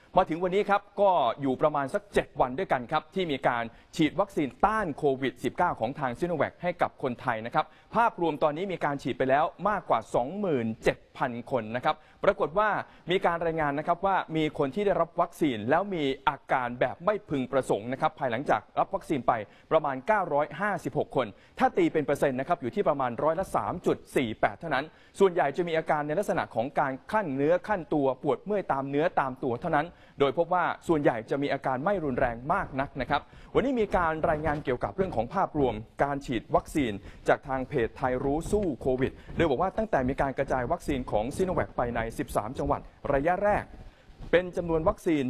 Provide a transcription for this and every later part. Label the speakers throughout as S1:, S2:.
S1: มาถึงวันนี้ครับก็อยู่ประมาณสัก7วันด้วยกันครับที่มีการฉีดวัคซีนต้านโควิด -19 ของทางซิโนแวคให้กับคนไทยนะครับภาพรวมตอนนี้มีการฉีดไปแล้วมากกว่า 27,000 คนนะครับปรากฏว่ามีการรายงานนะครับว่ามีคนที่ได้รับวัคซีนแล้วมีอาการแบบไม่พึงประสงค์นะครับภายหลังจากรับวัคซีนไปประมาณ956 คนถ้าตีเป็นเปอร์เซ็นต์นะครับอยู่ที่ประมาณ3.48%เท่านั้นส่วนใหญ่จะมีอาการในลักษณะของการคั่นเนื้อคั่นตัวปวดเมื่อยตามเนื้อตามตัวเท่านั้นโดยพบว่าส่วนใหญ่จะมีอาการไม่รุนแรงมากนักนะครับวันนี้มีการรายงานเกี่ยวกับเรื่องของภาพรวมการฉีดวัคซีนจากทางเพจไทยรู้สู้โควิดโดยบอกว่าตั้งแต่มีการกระจายวัคซีนของซิโนแวคไปใน13จังหวัดระยะแรกเป็นจำนวนวัคซีน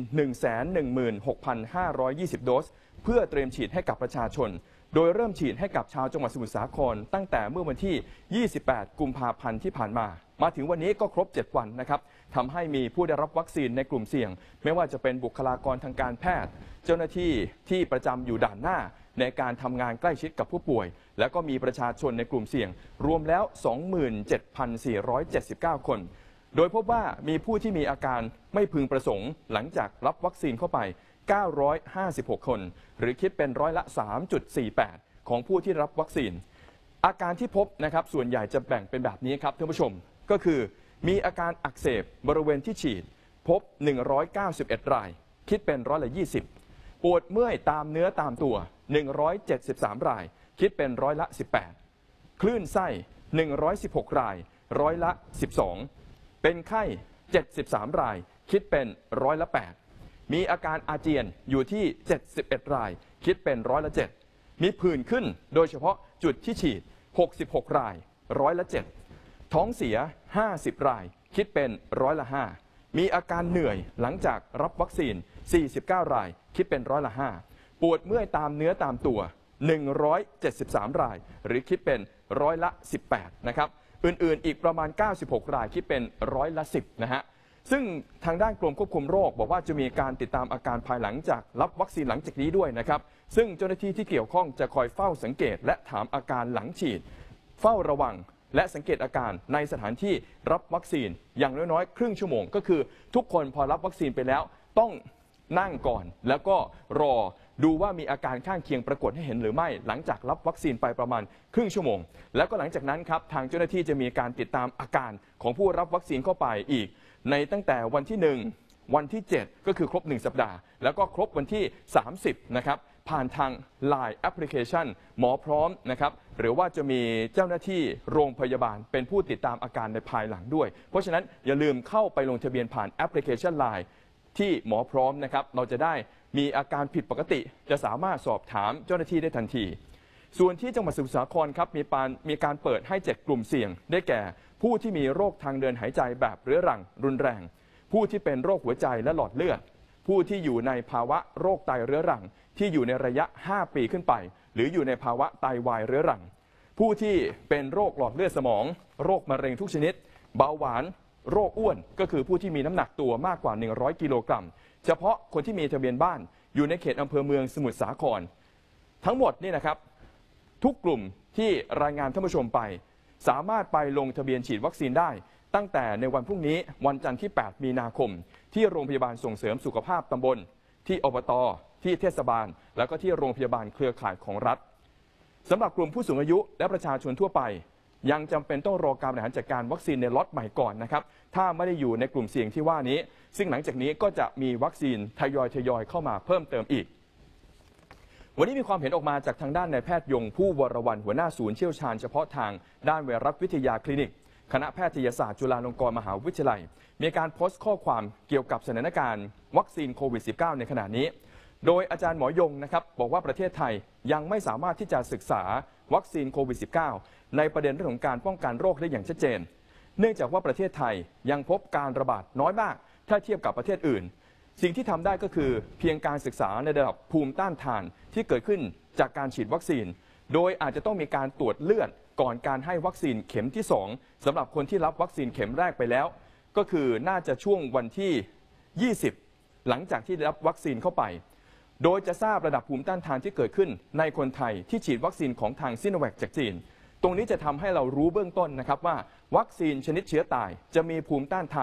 S1: 116,520 โดสเพื่อเตรียมฉีดให้กับประชาชนโดยเริ่มฉีดให้กับชาวจังหวัดสมุทรสาครตั้งแต่เมื่อวันที่ 28 กุมภาพันธ์ที่ผ่านมาถึงวันนี้ก็ครบ 7 วันนะครับทำให้มีผู้ได้รับวัคซีนในกลุ่มเสี่ยงไม่ว่าจะเป็นบุคลากรทางการแพทย์เจ้าหน้าที่ที่ประจำอยู่ด่านหน้าในการทำงานใกล้ชิดกับผู้ป่วยแล้วก็มีประชาชนในกลุ่มเสี่ยงรวมแล้ว 27,479 คนโดยพบว่ามีผู้ที่มีอาการไม่พึงประสงค์หลังจากรับวัคซีนเข้าไป956 คนหรือคิดเป็นร้อยละ 3.48 ของผู้ที่รับวัคซีนอาการที่พบนะครับส่วนใหญ่จะแบ่งเป็นแบบนี้ครับท่านผู้ชมก็คือมีอาการอักเสบบริเวณที่ฉีดพบ191รายคิดเป็นร้อยละ 20ปวดเมื่อยตามเนื้อตามตัว173รายคิดเป็นร้อยละ 18คลื่นไส้116รายร้อยละ12เป็นไข้73รายคิดเป็นร้อยละ8มีอาการอาเจียนอยู่ที่71รายคิดเป็นร้อยละ7มีผื่นขึ้นโดยเฉพาะจุดที่ฉีด66รายร้อยละ7ท้องเสีย50รายคิดเป็นร้อยละ5มีอาการเหนื่อยหลังจากรับวัคซีน49รายคิดเป็นร้อยละ5ปวดเมื่อยตามเนื้อตามตัว173รายหรือคิดเป็นร้อยละ18นะครับอื่นๆอีกประมาณ96รายคิดเป็นร้อยละ10นะฮะซึ่งทางด้านกรมควบคุมโรคบอกว่าจะมีการติดตามอาการภายหลังจากรับวัคซีนหลังจากนี้ด้วยนะครับซึ่งเจ้าหน้าที่ที่เกี่ยวข้องจะคอยเฝ้าสังเกตและถามอาการหลังฉีดเฝ้าระวังและสังเกตอาการในสถานที่รับวัคซีนอย่างน้อยๆครึ่งชั่วโมงก็คือทุกคนพอรับวัคซีนไปแล้วต้องนั่งก่อนแล้วก็รอดูว่ามีอาการข้างเคียงปรากฏให้เห็นหรือไม่หลังจากรับวัคซีนไปประมาณครึ่งชั่วโมงแล้วก็หลังจากนั้นครับทางเจ้าหน้าที่จะมีการติดตามอาการของผู้รับวัคซีนเข้าไปอีกในตั้งแต่วันที่1วันที่7ก็คือครบ1สัปดาห์แล้วก็ครบวันที่30นะครับผ่านทาง LINE แอปพลิเคชันหมอพร้อมนะครับหรือว่าจะมีเจ้าหน้าที่โรงพยาบาลเป็นผู้ติดตามอาการในภายหลังด้วยเพราะฉะนั้นอย่าลืมเข้าไปลงทะเบียนผ่านแอปพลิเคชัน LINE ที่หมอพร้อมนะครับเราจะได้มีอาการผิดปกติจะสามารถสอบถามเจ้าหน้าที่ได้ทันทีส่วนที่จังหวัดสมุทรสาครครับมีการเปิดให้7กลุ่มเสี่ยงได้แก่ผู้ที่มีโรคทางเดินหายใจแบบเรื้อรังรุนแรงผู้ที่เป็นโรคหัวใจและหลอดเลือดผู้ที่อยู่ในภาวะโรคไตเรื้อรังที่อยู่ในระยะ5ปีขึ้นไปหรืออยู่ในภาวะไตวายเรื้อรังผู้ที่เป็นโรคหลอดเลือดสมองโรคมะเร็งทุกชนิดเบาหวานโรคอ้วนก็คือผู้ที่มีน้ำหนักตัวมากกว่า100กิโลกรัมเฉพาะคนที่มีทะเบียนบ้านอยู่ในเขตอำเภอเมืองสมุทรสาครทั้งหมดนี่นะครับทุกกลุ่มที่รายงานท่านผู้ชมไปสามารถไปลงทะเบียนฉีดวัคซีนได้ตั้งแต่ในวันพรุ่งนี้วันจันทร์ที่8มีนาคมที่โรงพยาบาลส่งเสริมสุขภาพตำบลที่อบต.ที่เทศบาลแล้วก็ที่โรงพยาบาลเครือข่ายของรัฐสำหรับกลุ่มผู้สูงอายุและประชาชนทั่วไปยังจำเป็นต้องรอการบริหารจัดการวัคซีนในล็อตใหม่ก่อนนะครับถ้าไม่ได้อยู่ในกลุ่มเสี่ยงที่ว่านี้ซึ่งหลังจากนี้ก็จะมีวัคซีนทยอยเข้ามาเพิ่มเติมอีกวันนี้มีความเห็นออกมาจากทางด้านนายแพทย์ยงผู้วรวรรณหัวหน้าศูนย์เชี่ยวชาญเฉพาะทางด้านไวรัสวิทยาคลินิกคณะแพทยศาสตร์จุฬาลงกรณ์มหาวิทยาลัยมีการโพสต์ข้อความเกี่ยวกับสถานการณ์วัคซีนโควิด -19 ในขณะนี้โดยอาจารย์หมอยงนะครับบอกว่าประเทศไทยยังไม่สามารถที่จะศึกษาวัคซีนโควิด -19 ในประเด็นเรื่องของการป้องกันโรคได้อย่างชัดเจนเนื่องจากว่าประเทศไทยยังพบการระบาดน้อยมากถ้าเทียบกับประเทศอื่นสิ่งที่ทำได้ก็คือเพียงการศึกษาในระดับภูมิต้านทานที่เกิดขึ้นจากการฉีดวัคซีนโดยอาจจะต้องมีการตรวจเลือดก่อนการให้วัคซีนเข็มที่2สำหรับคนที่รับวัคซีนเข็มแรกไปแล้วก็คือน่าจะช่วงวันที่20หลังจากที่ได้รับวัคซีนเข้าไปโดยจะทราบระดับภูมิต้านทานที่เกิดขึ้นในคนไทยที่ฉีดวัคซีนของทางซิโนแวคจากจีนตรงนี้จะทำให้เรารู้เบื้องต้นนะครับว่าวัคซีนชนิดเชื้อตายจะมีภูมิต้านทาน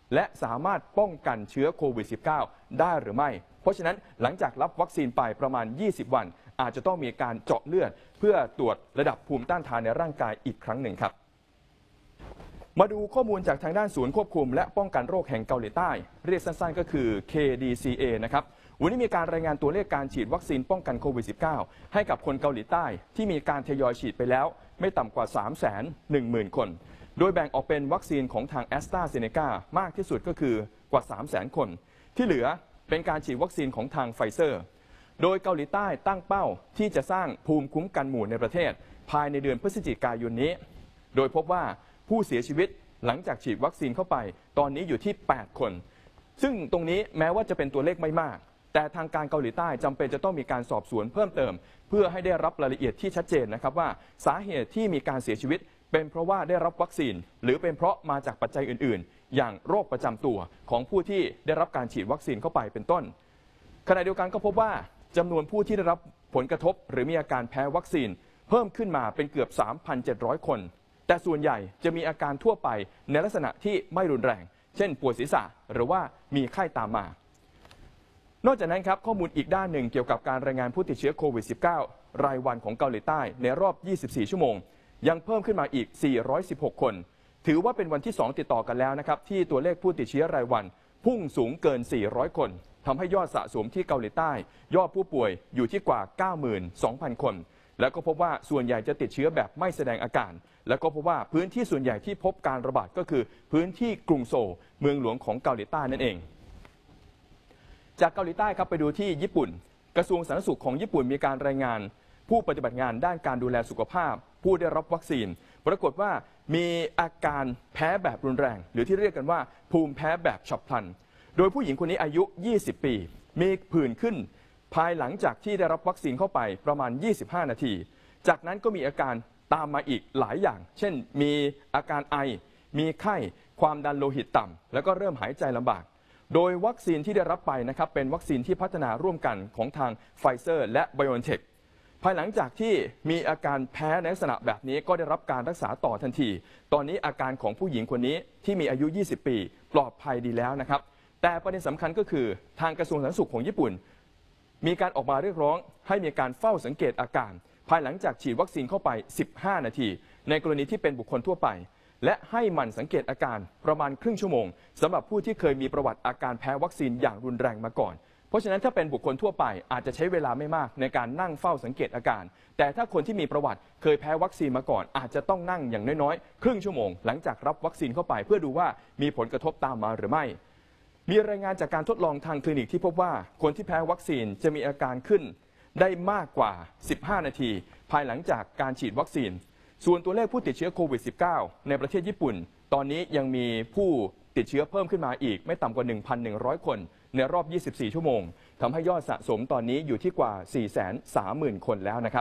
S1: และสามารถป้องกันเชื้อโควิด -19 ได้หรือไม่เพราะฉะนั้นหลังจากรับวัคซีนไปประมาณ 20 วันอาจจะต้องมีการเจาะเลือดเพื่อตรวจระดับภูมิต้านทานในร่างกายอีกครั้งหนึ่งครับมาดูข้อมูลจากทางด้านศูนย์ควบคุมและป้องกันโรคแห่งเกาหลีใต้เรียกสั้นๆก็คือ KDCA นะครับวันนี้มีการรายงานตัวเลขการฉีดวัคซีนป้องกันโควิด -19 ให้กับคนเกาหลีใต้ที่มีการทยอยฉีดไปแล้วไม่ต่ำกว่า 310,000 คนโดยแบ่งออกเป็นวัคซีนของทางแอสตราเซเนกามากที่สุดก็คือกว่า 300,000 คนที่เหลือเป็นการฉีดวัคซีนของทางไฟเซอร์โดยเกาหลีใต้ตั้งเป้าที่จะสร้างภูมิคุ้มกันหมู่ในประเทศภายในเดือนพฤศจิกายนนี้โดยพบว่าผู้เสียชีวิตหลังจากฉีดวัคซีนเข้าไปตอนนี้อยู่ที่ 8 คนซึ่งตรงนี้แม้ว่าจะเป็นตัวเลขไม่มากแต่ทางการเกาหลีใต้จำเป็นจะต้องมีการสอบสวนเพิ่มเติมเพื่อให้ได้รับรายละเอียดที่ชัดเจนนะครับว่าสาเหตุที่มีการเสียชีวิตเป็นเพราะว่าได้รับวัคซีนหรือเป็นเพราะมาจากปัจจัยอื่นๆอย่างโรคประจำตัวของผู้ที่ได้รับการฉีดวัคซีนเข้าไปเป็นต้นขณะเดียวกันก็พบว่าจำนวนผู้ที่ได้รับผลกระทบหรือมีอาการแพ้วัคซีนเพิ่มขึ้นมาเป็นเกือบ 3,700 คนแต่ส่วนใหญ่จะมีอาการทั่วไปในลักษณะที่ไม่รุนแรงเช่นปวดศีรษะหรือว่ามีไข้ตามมานอกจากนั้นครับข้อมูลอีกด้านหนึ่งเกี่ยวกับการรายงานผู้ติดเชื้อโควิด -19 รายวันของเกาหลีใต้ในรอบ 24 ชั่วโมงยังเพิ่มขึ้นมาอีก 416 คนถือว่าเป็นวันที่ 2 ติดต่อกันแล้วนะครับที่ตัวเลขผู้ติดเชื้อรายวันพุ่งสูงเกิน 400 คนทำให้ยอดสะสมที่เกาหลีใต้ยอดผู้ป่วยอยู่ที่กว่า 92,000 คนแล้วก็พบว่าส่วนใหญ่จะติดเชื้อแบบไม่แสดงอาการแล้วก็พบว่าพื้นที่ส่วนใหญ่ที่พบการระบาดก็คือพื้นที่กรุงโซลเมืองหลวงของเกาหลีใต้นั่นเองจากเกาหลีใต้ครับไปดูที่ญี่ปุ่นกระทรวงสาธารณสุขของญี่ปุ่นมีการรายงานผู้ปฏิบัติงานด้านการดูแลสุขภาพผู้ได้รับวัคซีนปรากฏว่ามีอาการแพ้แบบรุนแรงหรือที่เรียกกันว่าภูมิแพ้แบบฉับพลันโดยผู้หญิงคนนี้อายุ 20 ปีมีผื่นขึ้นภายหลังจากที่ได้รับวัคซีนเข้าไปประมาณ 25 นาทีจากนั้นก็มีอาการตามมาอีกหลายอย่างเช่นมีอาการไอมีไข้ความดันโลหิตต่ำแล้วก็เริ่มหายใจลำบากโดยวัคซีนที่ได้รับไปนะครับเป็นวัคซีนที่พัฒนาร่วมกันของทางไฟเซอร์และ BioNTech ภายหลังจากที่มีอาการแพ้ในลักษณะแบบนี้ก็ได้รับการรักษาต่อทันทีตอนนี้อาการของผู้หญิงคนนี้ที่มีอายุ 20 ปีปลอดภัยดีแล้วนะครับแต่ประเด็นสำคัญก็คือทางกระทรวงสาธารณสุขของญี่ปุ่นมีการออกมาเรียกร้องให้มีการเฝ้าสังเกตอาการภายหลังจากฉีดวัคซีนเข้าไป 15 นาทีในกรณีที่เป็นบุคคลทั่วไปและให้หมั่นสังเกตอาการประมาณครึ่งชั่วโมงสำหรับผู้ที่เคยมีประวัติอาการแพ้วัคซีนอย่างรุนแรงมาก่อนเพราะฉะนั้นถ้าเป็นบุคคลทั่วไปอาจจะใช้เวลาไม่มากในการนั่งเฝ้าสังเกตอาการแต่ถ้าคนที่มีประวัติเคยแพ้วัคซีนมาก่อนอาจจะต้องนั่งอย่างน้อยๆครึ่งชั่วโมงหลังจากรับวัคซีนเข้าไปเพื่อดูว่ามีผลกระทบตามมาหรือไม่มีรายงานจากการทดลองทางคลินิกที่พบว่าคนที่แพ้วัคซีนจะมีอาการขึ้นได้มากกว่า 15 นาทีภายหลังจากการฉีดวัคซีนส่วนตัวเลขผู้ติดเชื้อโควิด -19 ในประเทศญี่ปุ่นตอนนี้ยังมีผู้ติดเชื้อเพิ่มขึ้นมาอีกไม่ต่ำกว่า 1,100 คนในรอบ 24 ชั่วโมงทำให้ยอดสะสมตอนนี้อยู่ที่กว่า 430,000 คนแล้วนะครับ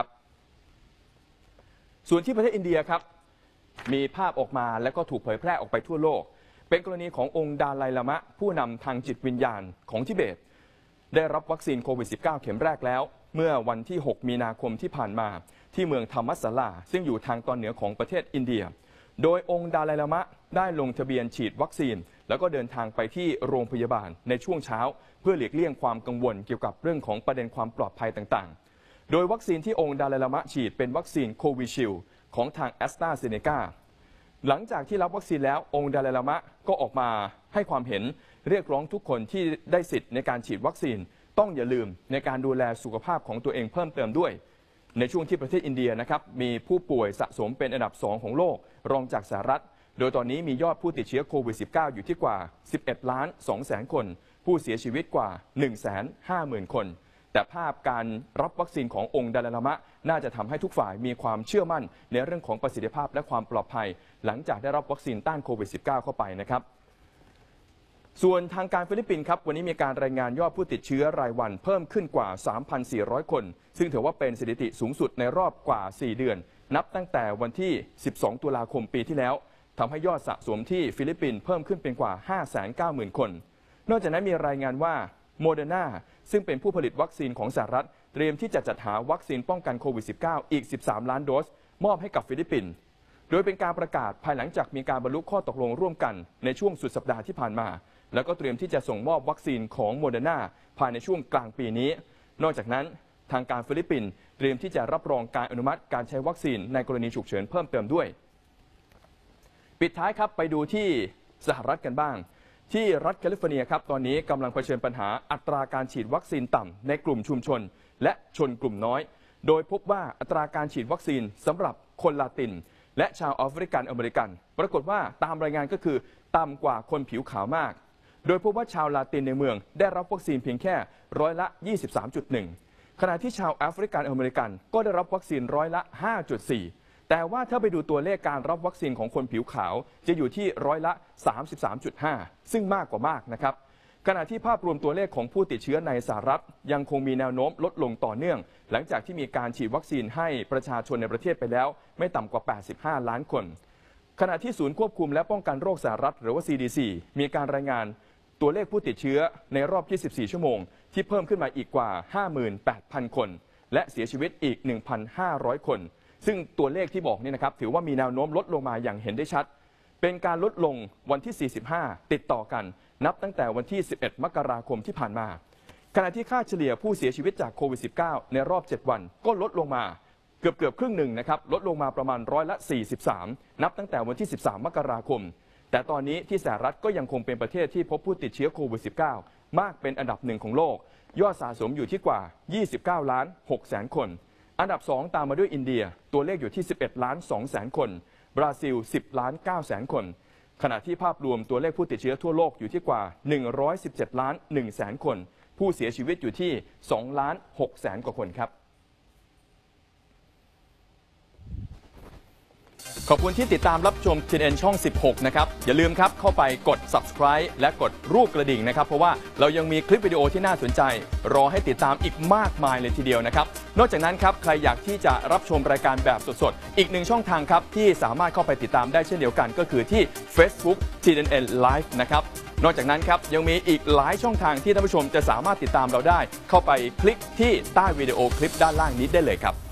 S1: ส่วนที่ประเทศอินเดียครับมีภาพออกมาและก็ถูกเผยแพร่ออกไปทั่วโลกเป็นกรณีขององค์ดาไลลามะผู้นำทางจิตวิญญาณของทิเบตได้รับวัคซีนโควิด -19 เข็มแรกแล้วเมื่อวันที่ 6 มีนาคมที่ผ่านมาที่เมืองธรรมัสลาซึ่งอยู่ทางตอนเหนือของประเทศอินเดียโดยองค์ดาไลลามะได้ลงทะเบียนฉีดวัคซีนแล้วก็เดินทางไปที่โรงพยาบาลในช่วงเช้าเพื่อหลีกเลี่ยงความกังวลเกี่ยวกับเรื่องของประเด็นความปลอดภัยต่างๆโดยวัคซีนที่องค์ดาไลลามะฉีดเป็นวัคซีนโควิชิลด์ของทางแอสตราเซเนกาหลังจากที่รับวัคซีนแล้วองค์ดาไลลามะก็ออกมาให้ความเห็นเรียกร้องทุกคนที่ได้สิทธิ์ในการฉีดวัคซีนต้องอย่าลืมในการดูแลสุขภาพของตัวเองเพิ่มเติมด้วยในช่วงที่ประเทศอินเดียนะครับมีผู้ป่วยสะสมเป็นอันดับ 2 ของโลกรองจากสหรัฐโดยตอนนี้มียอดผู้ติดเชื้อโควิด -19 อยู่ที่กว่า 11,200,000 คนผู้เสียชีวิตกว่า 150,000 คนแต่ภาพการรับวัคซีนขององค์ดาไลลามะน่าจะทำให้ทุกฝ่ายมีความเชื่อมั่นในเรื่องของประสิทธิภาพและความปลอดภัยหลังจากได้รับวัคซีนต้านโควิด -19 เข้าไปนะครับส่วนทางการฟิลิปปินส์ครับวันนี้มีการรายงานยอดผู้ติดเชื้อรายวันเพิ่มขึ้นกว่า 3,400 คนซึ่งถือว่าเป็นสถิติสูงสุดในรอบกว่า 4 เดือนนับตั้งแต่วันที่ 12 ตุลาคมปีที่แล้วทำให้ยอดสะสมที่ฟิลิปปินส์เพิ่มขึ้นเป็นกว่า 590,000 คนนอกจากนั้นมีรายงานว่าโมเดอร์นาซึ่งเป็นผู้ผลิตวัคซีนของสหรัฐเตรียมที่จะจัดหาวัคซีนป้องกันโควิด -19 อีก 13 ล้านโดสมอบให้กับฟิลิปปินส์โดยเป็นการประกาศภายหลังจากมีการบรรลุข้อตกลงร่วมกันในช่วงสุดสัปดาห์ที่ผ่านมาแล้วก็เตรียมที่จะส่งมอบวัคซีนของโมเดอร์นาภายในช่วงกลางปีนี้นอกจากนั้นทางการฟิลิปปินส์เตรียมที่จะรับรองการอนุมัติการใช้วัคซีนในกรณีฉุกเฉินเพิ่มเติมด้วยปิดท้ายครับไปดูที่สหรัฐกันบ้างที่รัฐแคลิฟอร์เนียครับตอนนี้กำลังเผชิญปัญหาอัตราการฉีดวัคซีนต่ำในกลุ่มชุมชนและชนกลุ่มน้อยโดยพบว่าอัตราการฉีดวัคซีนสำหรับคนลาตินและชาวแอฟริกันอเมริกันปรากฏว่าตามรายงานก็คือต่ำกว่าคนผิวขาวมากโดยพบว่าชาวลาตินในเมืองได้รับวัคซีนเพียงแค่ร้อยละ 23.1 ขณะที่ชาวแอฟริกันอเมริกันก็ได้รับวัคซีนร้อยละ 5.4 แต่ว่าถ้าไปดูตัวเลขการรับวัคซีนของคนผิวขาวจะอยู่ที่ร้อยละ 33.5 ซึ่งมากกว่ามากนะครับขณะที่ภาพรวมตัวเลขของผู้ติดเชื้อในสหรัฐยังคงมีแนวโน้มลดลงต่อเนื่องหลังจากที่มีการฉีดวัคซีนให้ประชาชนในประเทศไปแล้วไม่ต่ำกว่า 85 ล้านคนขณะที่ศูนย์ควบคุมและป้องกันโรคสหรัฐหรือว่า CDC มีการรายงานตัวเลขผู้ติดเชื้อในรอบ 24 ชั่วโมงที่เพิ่มขึ้นมาอีกกว่า 58,000 คนและเสียชีวิตอีก 1,500 คนซึ่งตัวเลขที่บอกนี่นะครับถือว่ามีแนวโน้มลดลงมาอย่างเห็นได้ชัดเป็นการลดลงวันที่ 45 ติดต่อกันนับตั้งแต่วันที่ 11 มกราคมที่ผ่านมาขณะที่ค่าเฉลี่ยผู้เสียชีวิตจากโควิด -19 ในรอบ 7 วันก็ลดลงมาเกือบครึ่งหนึ่งนะครับลดลงมาประมาณร้อยละ 43 นับตั้งแต่วันที่ 13 มกราคมแต่ตอนนี้ที่สหรัฐก็ยังคงเป็นประเทศที่พบผู้ติดเชื้อโควิด -19 มากเป็นอันดับหนึ่งของโลกยอดสะสมอยู่ที่กว่า 29 ล้าน 6 แสนคนอันดับ 2 ตามมาด้วยอินเดียตัวเลขอยู่ที่ 11 ล้าน 2 แสนคนบราซิล 10 ล้าน 9 แสนคนขณะที่ภาพรวมตัวเลขผู้ติดเชื้อทั่วโลกอยู่ที่กว่า 117 ล้าน 1 แสนคนผู้เสียชีวิตอยู่ที่ 2 ล้าน 6 แสนกว่าคนครับขอบคุณที่ติดตามรับชม TNN ช่อง 16 นะครับอย่าลืมครับเข้าไปกด subscribe และกดรูปกระดิ่งนะครับเพราะว่าเรายังมีคลิปวิดีโอที่น่าสนใจรอให้ติดตามอีกมากมายเลยทีเดียวนะครับนอกจากนั้นครับใครอยากที่จะรับชมรายการแบบสดๆอีกหนึ่งช่องทางครับที่สามารถเข้าไปติดตามได้เช่นเดียวกันก็คือที่ Facebook TNN Live นะครับนอกจากนั้นครับยังมีอีกหลายช่องทางที่ท่านผู้ชมจะสามารถติดตามเราได้เข้าไปคลิกที่ใต้วิดีโอคลิปด้านล่างนี้ได้เลยครับ